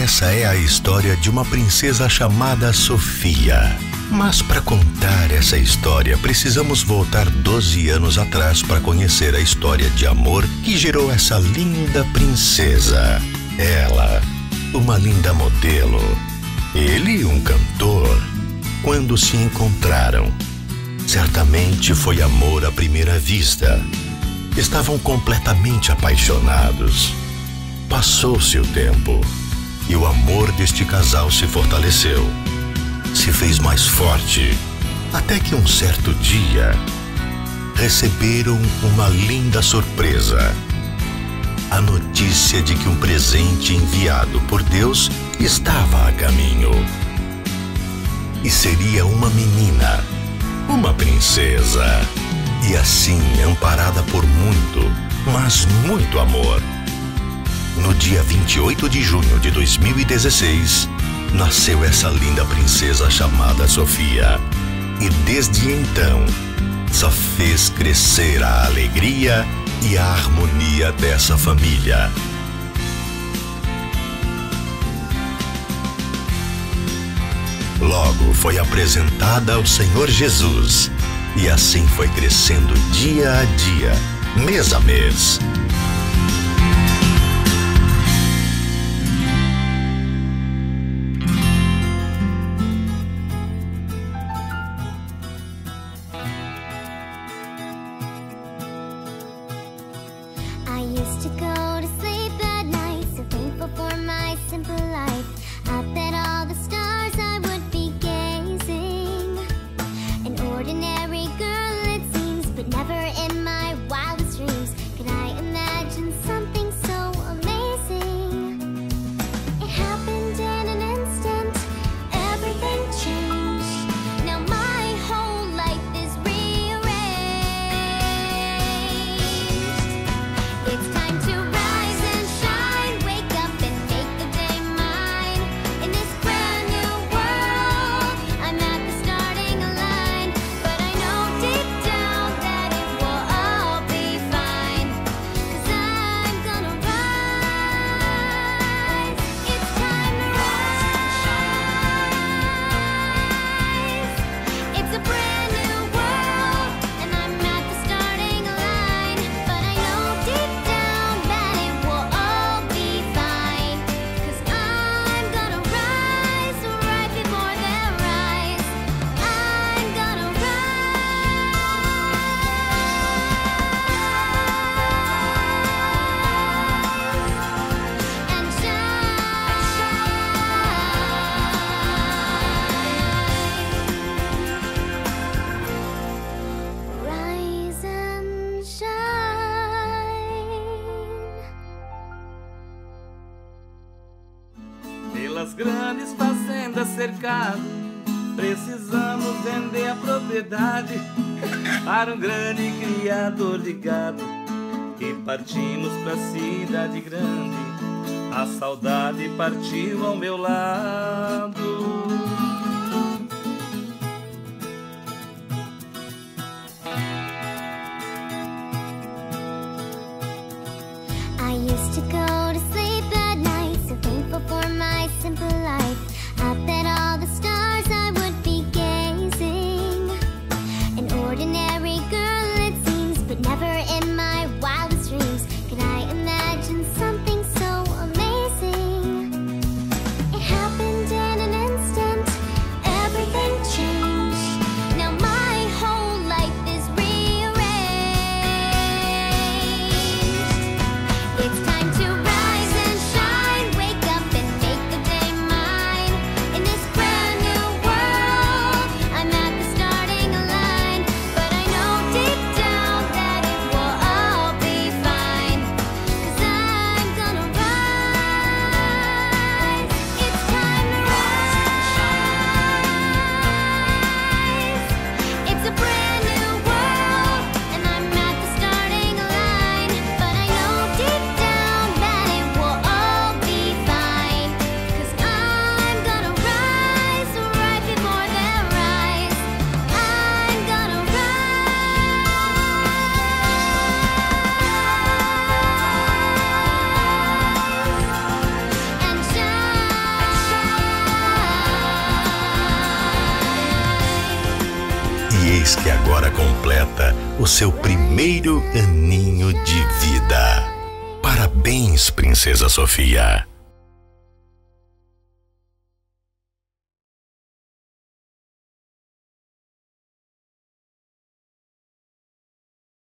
Essa é a história de uma princesa chamada Sofia. Mas para contar essa história, precisamos voltar 12 anos atrás para conhecer a história de amor que gerou essa linda princesa. Ela, uma linda modelo. Ele, um cantor. Quando se encontraram, certamente foi amor à primeira vista. Estavam completamente apaixonados. Passou-se o tempo e o amor deste casal se fortaleceu. Se fez mais forte, até que um certo dia receberam uma linda surpresa. A notícia de que um presente enviado por Deus estava a caminho. E seria uma menina, uma princesa. E assim, amparada por muito, mas muito amor. No dia 28 de junho de 2016, nasceu essa linda princesa chamada Sofia. E desde então, só fez crescer a alegria e a harmonia dessa família. Logo foi apresentada ao Senhor Jesus. E assim foi crescendo dia a dia, mês a mês. I used to go to sleep at night, so thankful for my simple life. Up at all the stars I would be gazing. An ordinary girl it seems, but never in my wildest dreams could I imagine something so amazing. It happened in an instant, everything changed. Now my whole life is rearranged. It's time to rise and shine, wake up and make the day mine. In this brand new world, I'm at the starting line. But I know deep down that it will all be fine, 'cause I'm gonna rise. It's time to rise. It's a brand new world, and I'm at the starting line. But I know deep down that it will all be fine, 'cause I'm gonna rise right before their eyes. I'm gonna rise and shine. Rise and shine. Pelas grandes fazendas cercado, precisamos vender a propriedade para um grande criador de gado. E partimos pra cidade grande, a saudade partiu ao meu lado. I used to go to sleep at night, so thankful for my simple life. Up at all the stars I would be gazing. An ordinary girl it seems, but never in my wildest dreams could I imagine something so amazing. It happened in an instant, everything changed. Now my whole life is rearranged. It's time to rise. feliz que agora completa o seu primeiro aninho de vida. Parabéns, Princesa Sofia.